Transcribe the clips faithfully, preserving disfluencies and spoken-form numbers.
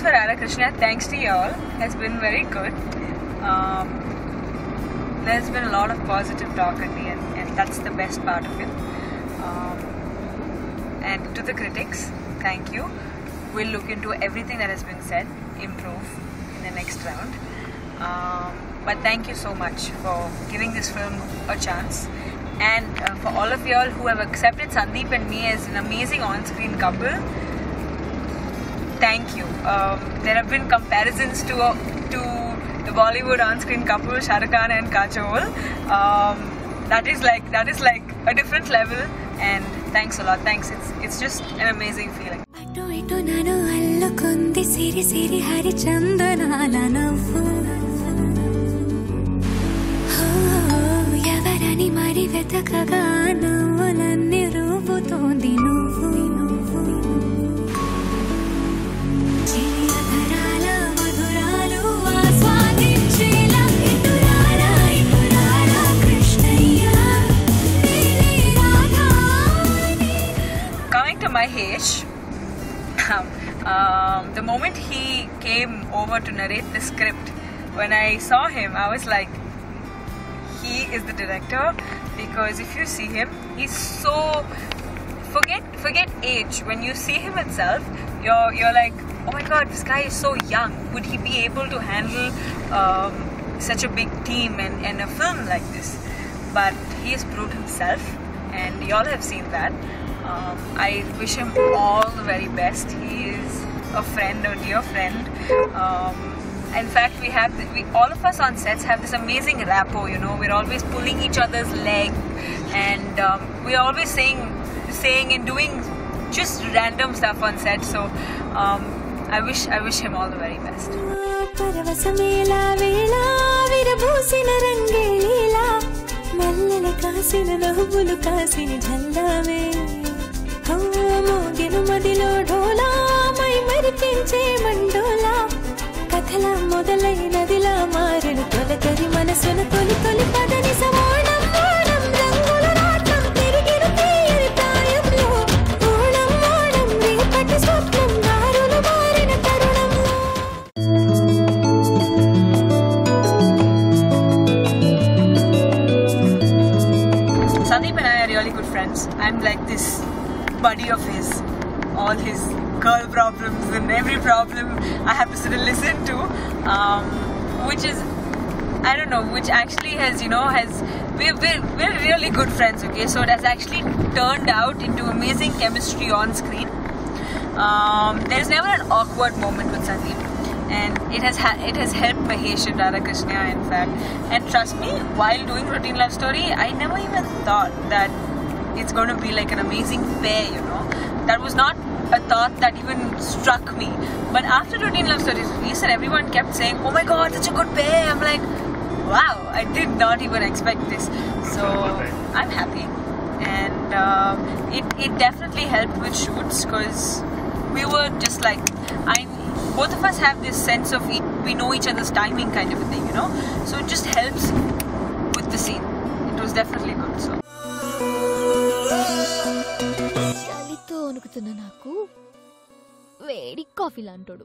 for Ra Ra Krishnayya, thanks to you all, has been very good. Um, there's been a lot of positive talk at the end, and that's the best part of it. Um, and to the critics, thank you. We'll look into everything that has been said, improve in the next round. Um, but thank you so much for giving this film a chance. And uh, for all of y'all who have accepted Sandeep and me as an amazing on-screen couple, thank you. Um, there have been comparisons to uh, to the Bollywood on-screen couple Shah Rukh Khan and Kajol. Um, that is like that is like a different level, and thanks a lot. Thanks. It's it's just an amazing feeling. Coming to Mahesh, um, the moment he came over to narrate the script, when I saw him, I was like, he is the director, because if you see him, he's so, forget forget age. When you see him itself, you're you're like, oh my god, this guy is so young. Would he be able to handle um, such a big team and, and a film like this? But he has proved himself, and y'all have seen that. Um, I wish him all the very best. He is a friend, a dear friend. Um, in fact, we have, we all of us on sets have this amazing rapport, you know. We're always pulling each other's leg, and um, we're always saying, saying and doing just random stuff on set. So um, I wish, I wish him all the very best. Sandeep and I are really good friends. I'm like this buddy of his. All his girl problems and every problem I have to sit and listen to, um, which is, I don't know, which actually has, you know, has, we're, we're, we're really good friends, okay? So it has actually turned out into amazing chemistry on screen. Um, there's never an awkward moment with Sandeep, and it has ha it has helped Mahesh and Ra Ra Krishnayya, in fact. And trust me, while doing Routine Love Story, I never even thought that it's going to be like an amazing pair, you know. That was not a thought that even struck me. But after Routine Love Story release, and everyone kept saying, oh my god, such a good pair. I'm like, wow, I did not even expect this. So I'm happy. And uh, it, it definitely helped with shoots, because we were just like, I, both of us have this sense of it, we know each other's timing kind of a thing, you know. So it just helps with the scene. It was definitely good. So. నాకు వేడి coffee లాంటోడు.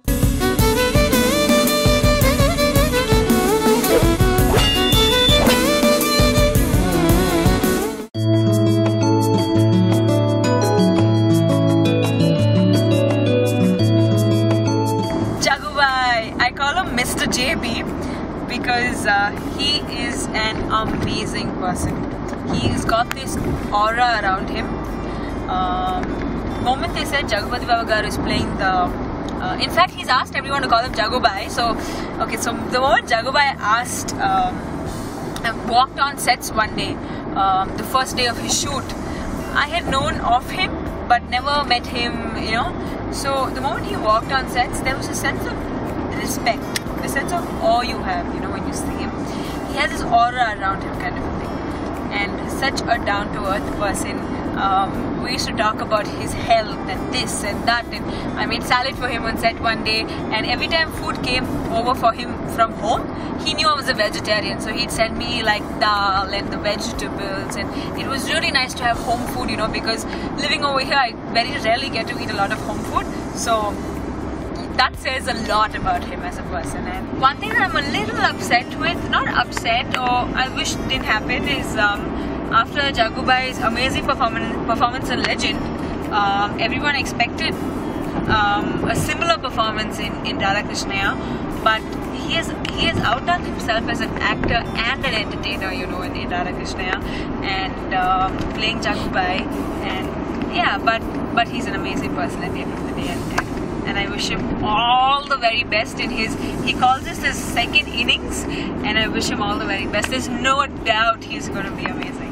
Jagubai, I call him Mister J B because uh, he is an amazing person. He's got this aura around him. Um, moment they said Jagupati Baba Garu is playing the uh, in fact he's asked everyone to call him Jagubai. So okay, so the moment Jagubai asked um, walked on sets one day, um, the first day of his shoot, I had known of him but never met him, you know. So the moment he walked on sets, there was a sense of respect, the sense of awe you have, you know, when you see him. He has this aura around him kind of a thing, and such a down-to-earth person. Um, we used to talk about his health and this and that, and I made salad for him on set one day, and every time food came over for him from home, he knew I was a vegetarian, so he'd send me like dal and the vegetables, and it was really nice to have home food, you know, because living over here I very rarely get to eat a lot of home food. So that says a lot about him as a person. And one thing that I'm a little upset with, not upset or I wish didn't happen, is um, after Jagubai's amazing performance, performance in Legend, um, everyone expected um, a similar performance in, in Ra Ra Krishnayya, but he has he has outdone himself as an actor and an entertainer, you know, in, in Ra Ra Krishnayya, and um, playing Jagubai, and yeah, but but he's an amazing person at the end of the day, and, and, and I wish him all the very best in his, he calls this his second innings, and I wish him all the very best. There's no doubt he's going to be amazing.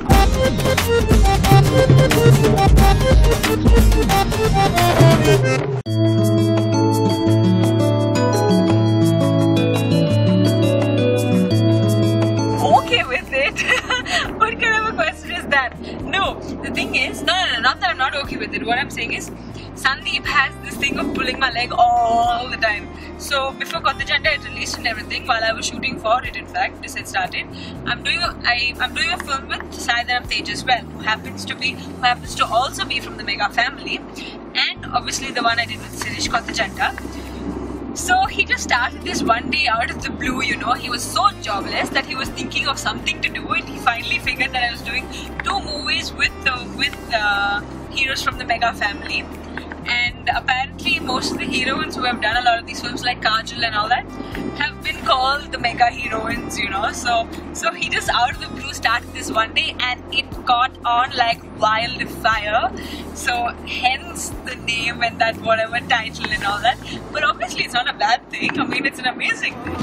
Okay with it? What kind of a question is that? No, the thing is, no, no, no, not that I'm not okay with it. What I'm saying is, Sandeep has this thing of pulling my leg all the time. So before Kothajanta had released and everything, while I was shooting for it, in fact, this had started, I'm doing a, I, I'm doing a film with Saidaram Tej as well, who happens to be, who happens to also be from the Mega family, and obviously the one I did with Sirish, Kothajanta. So he just started this one day out of the blue, you know. He was so jobless that he was thinking of something to do, and he finally figured that I was doing two movies with uh, with uh, heroes from the Mega family. And apparently most of the heroines who have done a lot of these films, like Kajal and all that, have been called the Mega heroines, you know. So so he just out of the blue started this one day, and it caught on like wildfire. So hence the name and that whatever title and all that. But obviously it's not a bad thing. I mean, it's an amazing thing.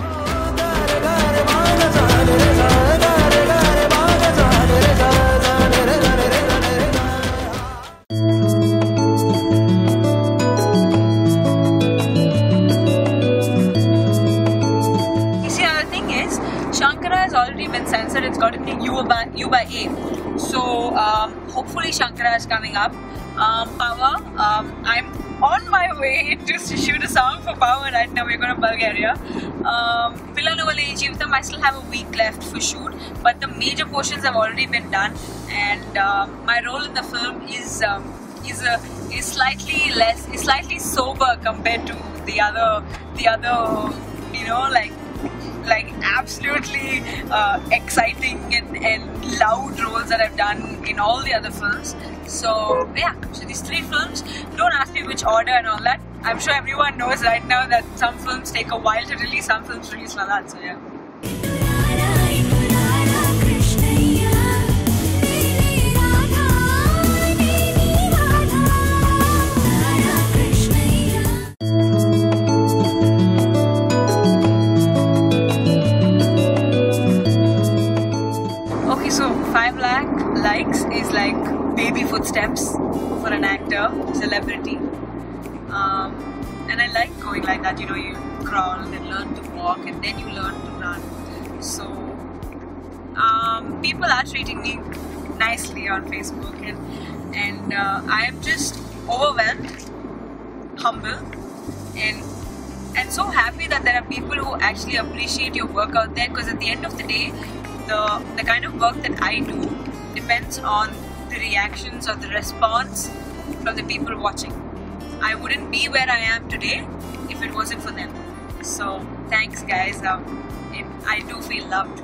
Already been censored. It's got to be U by, U by A. So um, hopefully Shankara is coming up. Um, Power, um, I'm on my way to shoot a song for Power right now. We're going to Bulgaria. Um, I still have a week left for shoot, but the major portions have already been done, and um, my role in the film is um, is a is slightly less, is slightly sober compared to the other the other you know like. like absolutely uh, exciting and, and loud roles that I've done in all the other films. So yeah, so these three films, don't ask me which order and all that. I'm sure everyone knows right now that some films take a while to release, some films release like that, so yeah. five lakh likes is like baby footsteps for an actor, celebrity, um, and I like going like that, you know, you crawl and learn to walk and then you learn to run. So um, people are treating me nicely on Facebook, and, and uh, I am just overwhelmed, humble, and and so happy that there are people who actually appreciate your work out there, because at the end of the day, The, the kind of work that I do depends on the reactions or the response from the people watching. I wouldn't be where I am today if it wasn't for them. So thanks guys, um, it, I do feel loved.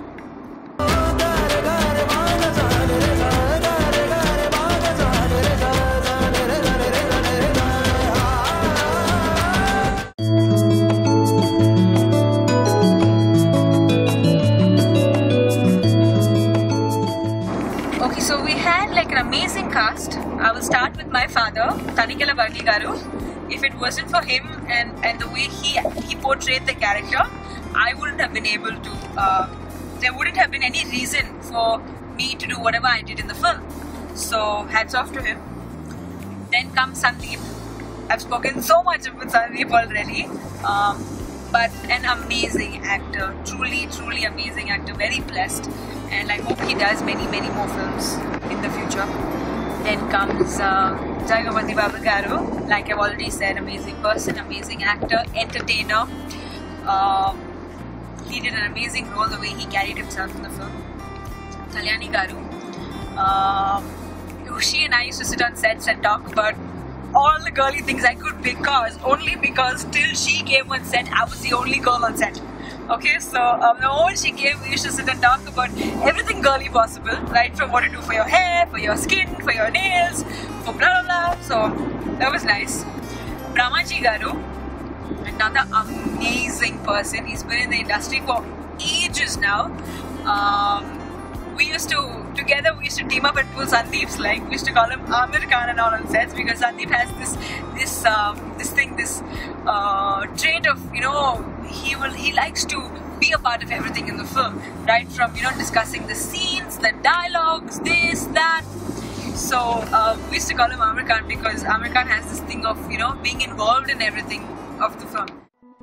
Amazing cast. I will start with my father, Tanikela Vargi Garu. If it wasn't for him and, and the way he he portrayed the character, I wouldn't have been able to, uh, there wouldn't have been any reason for me to do whatever I did in the film. So hats off to him. Then comes Sandeep. I've spoken so much about Sandeep already. Um, but an amazing actor, truly, truly amazing actor, very blessed. And I hope he does many, many more films in the future. Then comes uh, Jagabati Babu Garu, like I've already said, amazing person, amazing actor, entertainer. Uh, he did an amazing role, the way he carried himself in the film. Kalyani Garu. Uh, she and I used to sit on sets and talk about all the girly things I could because only because till she came on set, I was the only girl on set. Okay, so um, the moment she came, we used to sit and talk about everything girly possible, right? From what to do for your hair, for your skin, for your nails, for blah blah blah. So that was nice. Brahmaji Garu, another amazing person. He's been in the industry for ages now. Um, we used to, together we used to team up and pull Sandeep's leg. We used to call him Amir Khan and all on sets because Sandeep has this, this, um, this thing, this uh, trait of, you know, he will, he likes to be a part of everything in the film, right? From, you know, discussing the scenes, the dialogues, this, that. So uh, we used to call him Amir Khan because Amir Khan has this thing of, you know, being involved in everything of the film.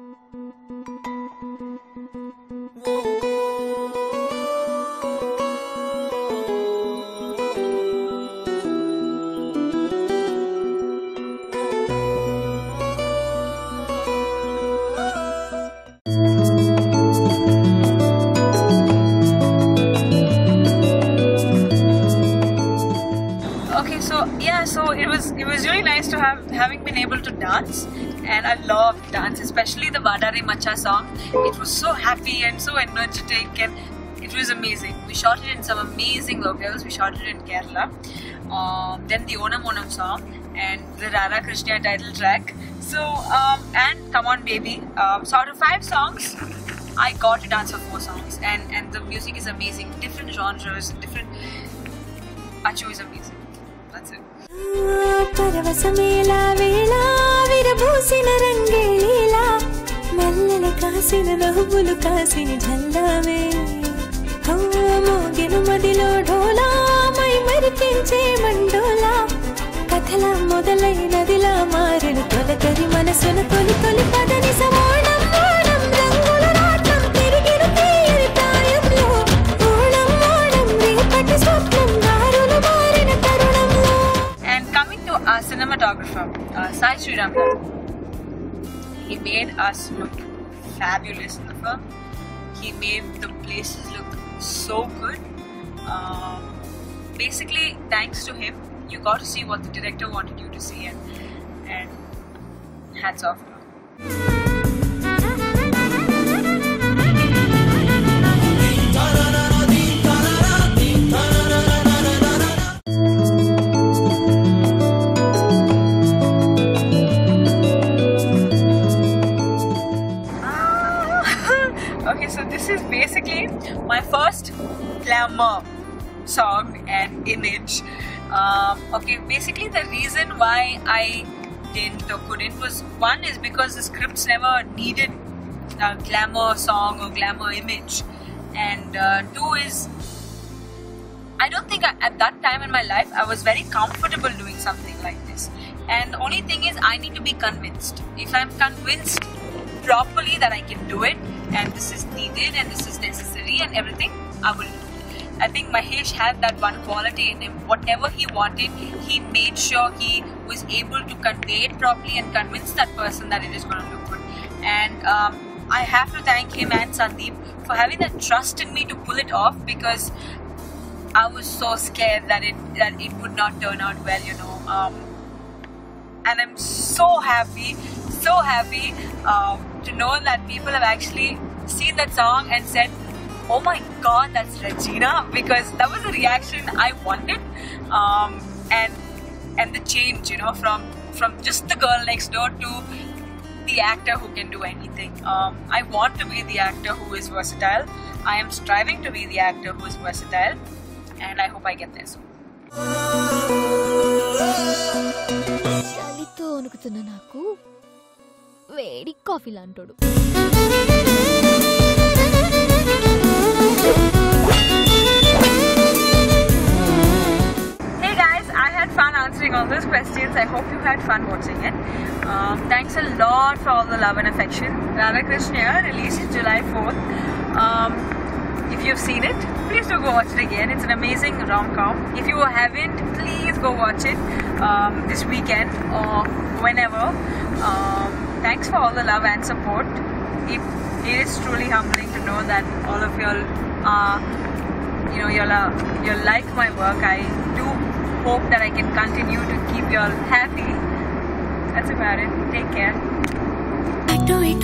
So it was it was really nice to have having been able to dance, and I loved dance, especially the Vadare Macha song. It was so happy and so energetic, and it was amazing. We shot it in some amazing locales. We shot it in Kerala. Um, then the Onam Onam song and the Ra Ra Krishnayya title track. So um, and Come On Baby. Um, so out of five songs, I got to dance for four songs, and and the music is amazing. Different genres, different. Achu is amazing. That's it. పరవశమేలా వేళ విరబూసిన రంగేలీలా మెల్లల కాసిన నవ్వులు కాసిన జల్లావే మోగిన మదిలో Dola my మరిపించే మండోలా కథల మొదలైనదిలా మారిన తొలకరి మనసున తొలి తొలి పదని సమానం ఓణం రంగుల రాట్నం తిరిగిన తీయని ప్రాయంలో ఓణం ఓణం రేపటి స్వప్నం దారులు మారిన తరుణంలో. Our cinematographer, uh, Sai Sriram, he made us look fabulous in the film. He made the places look so good. Um, basically, thanks to him, you got to see what the director wanted you to see, and, and hats off to him. Okay, so this is basically my first glamour song and image. Um, okay, basically the reason why I didn't or couldn't was, one is because the scripts never needed a glamour song or glamour image, and uh, two is I don't think I, at that time in my life I was very comfortable doing something like this. And the only thing is I need to be convinced. If I'm convinced properly that I can do it and this is needed and this is necessary and everything, I will do it. I think Mahesh had that one quality in him. Whatever he wanted, he made sure he was able to convey it properly and convince that person that it is going to look good. And um, I have to thank him and Sandeep for having that trust in me to pull it off, because I was so scared that it that it would not turn out well, you know. Um, and I'm so happy, so happy um, to know that people have actually seen that song and said, "Oh my God, that's Regina," because that was the reaction I wanted. Um, and and the change, you know, from from just the girl next door to the actor who can do anything. Um, I want to be the actor who is versatile. I am striving to be the actor who is versatile, and I hope I get there soon. చలితో వణుకుతున్న నాకు వేడి coffee లాంటోడు. Hey guys, I had fun answering all those questions. I hope you had fun watching it. Um, thanks a lot for all the love and affection. Ra Ra Krishnayya released July fourth. Um, if you've seen it, please do go watch it again. It's an amazing rom-com. If you haven't, please go watch it um, this weekend or whenever. Um, thanks for all the love and support. It, it is truly humbling to know that all of y'all are, you know, y'all are, y'all like my work. I do hope that I can continue to keep y'all happy That's about it. Take care. అటు ఇటు